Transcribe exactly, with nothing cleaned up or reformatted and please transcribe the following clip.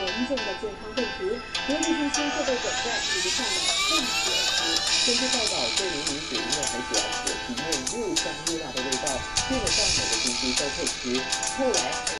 严重的健康问题，年纪轻轻就被诊断罹患了肾结石。 根据报道，这名女子因为很喜欢火鸡面又香又辣的味道，基本上每个星期都会吃，后来。